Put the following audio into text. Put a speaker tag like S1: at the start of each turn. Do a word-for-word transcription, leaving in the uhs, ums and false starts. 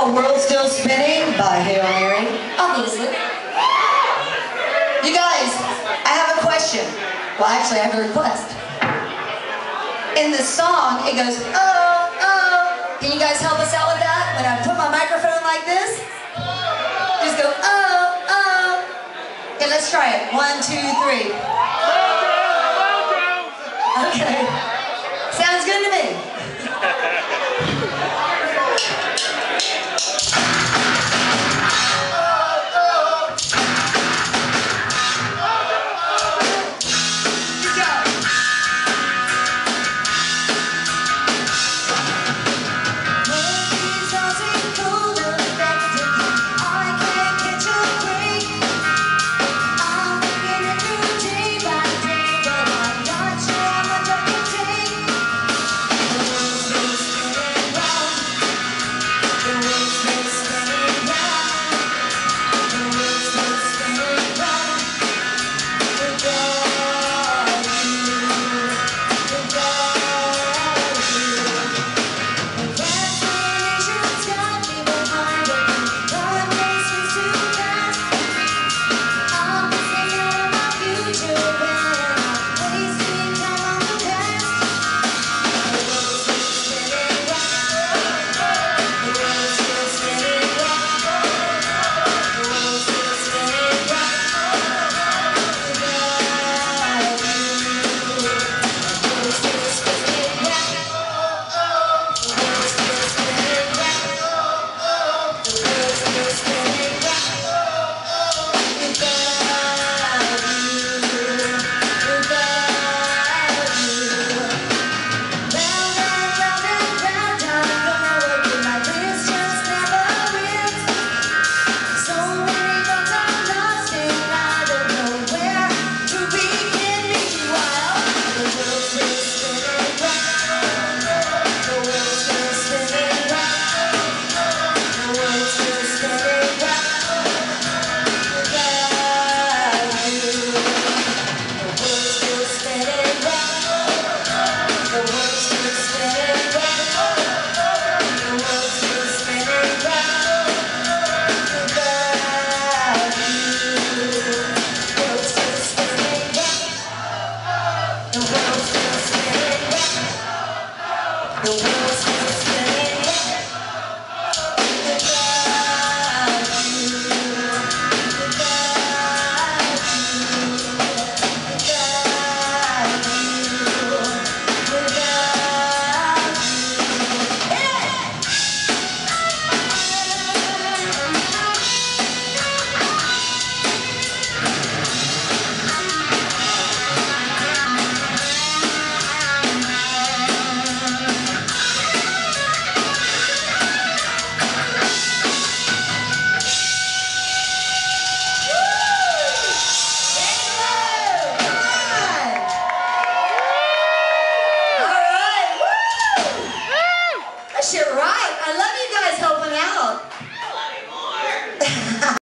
S1: called World Still Spinning by Hail Mary.
S2: Obviously.
S1: You guys, I have a question. Well, actually, I have a request. In the song, it goes, oh, oh. Can you guys help us out with that? When I put my microphone like this, just go, oh, oh. Okay, let's try it. One, two, three. Okay. Sounds good to me.